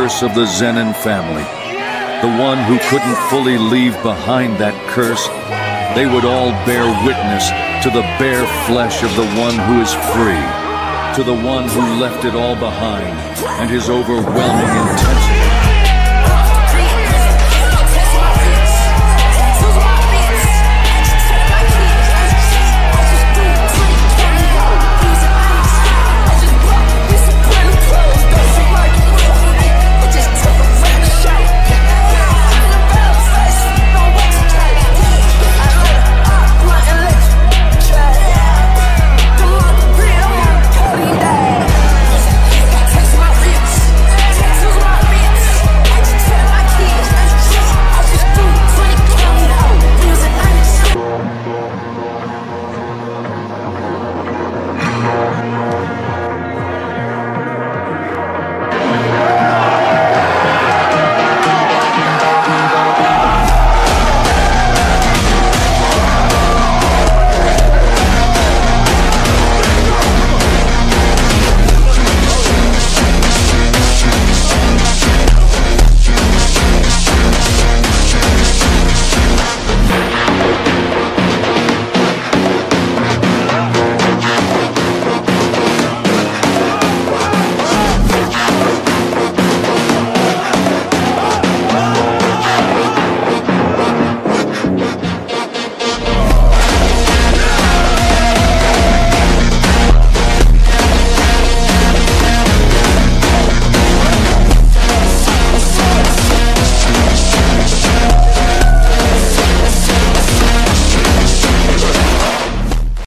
curse of the Zenon family. The one who couldn't fully leave behind that curse, they would all bear witness to the bare flesh of the one who is free, to the one who left it all behind and his overwhelming intensity.